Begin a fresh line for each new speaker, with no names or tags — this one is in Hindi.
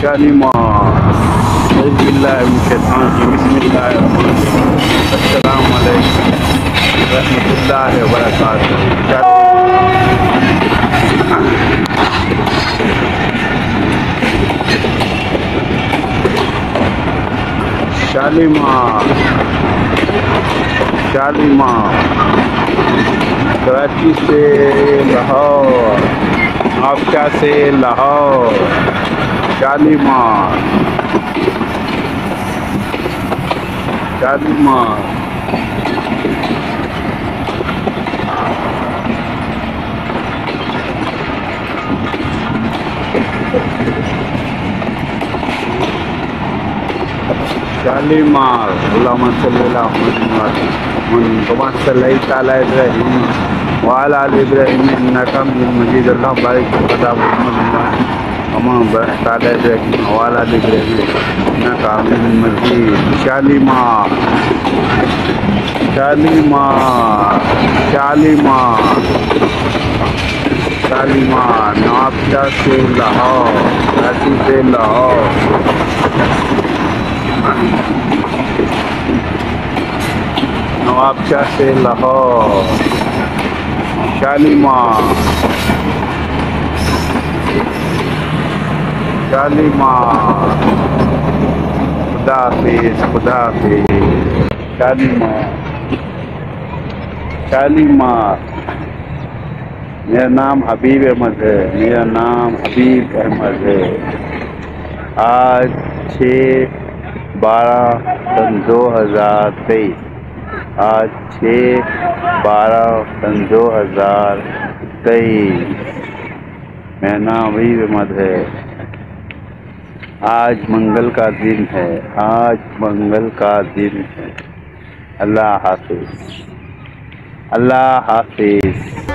शालीमार अस्सलाम वालेकुम रहमतुल्लाहि व बरकातुहू। शालीमार शालीमार कराची से लाहौर, आपका से लाहौर। शालीमार शालीमार शालीमार अल्लाहुम्मा सल्ली अला मुहम्मद कमा सल्लैता अला इब्राहीम व अला आलि इब्राहीम इन्नका हमीदुम मजीद। अल्लाहुम्मा बारिक अला मुहम्मद कमा बारकता अला इब्राहीम व अला आलि इब्राहीम इन्नका हमीदुम मजीद। शालीमार शालीमार शालीमार शालीमार नवाबशाह से लाहौर, कराची से लाहौर। नवाबशाह से लाहौर। शालीमार शालीमार खुदा हाफिज़ खुदा हाफिज़। शालीमार शालीमार मेरा नाम हबीब अहमद है, मेरा नाम हबीब अहमद है। आज 6/12/2023, आज 6/12/2023। मेरा नाम हबीब अहमद है। आज मंगल का दिन है, आज मंगल का दिन है। अल्लाह हाफिज़ अल्लाह हाफिज़।